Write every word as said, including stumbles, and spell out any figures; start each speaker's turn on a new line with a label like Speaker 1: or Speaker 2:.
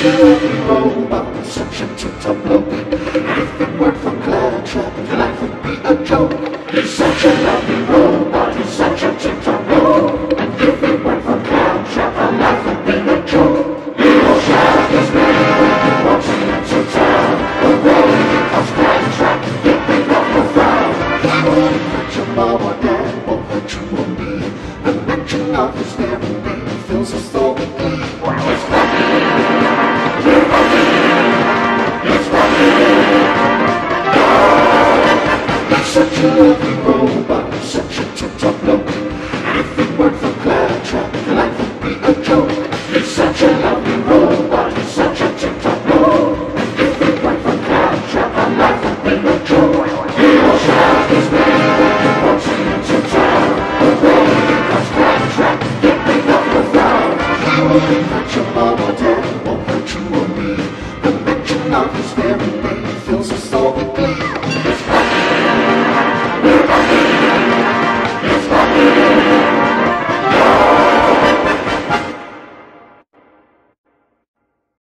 Speaker 1: a lovely robot, such a tip-top bloke. If it weren't for Claptrap, your life would be a joke. He's such a lovely robot, he's such a tip-top bloke. And if it weren't for Claptrap, our life would be a joke. Little Jack is ready when he walks into town. The world becomes Claptrap, dipping up the frown. He won't hurt your mom or dad, won't hurt you or me. The mention of his family fills us all with glee. It's funny, you're funny, it's funny. Oh, he's such a lovely robot, such a tip-top bloke. If it weren't for Claptrap, life would be a joke. He's such a lovely robot, he's such a tip-top bloke. And if it weren't for Claptrap, our life would be a joke. Little Jack is ready when he walks into town. The world becomes Claptrap, dipping up the frown. He won't hurt your mom or dad, won't hurt you or me. The mention of his family name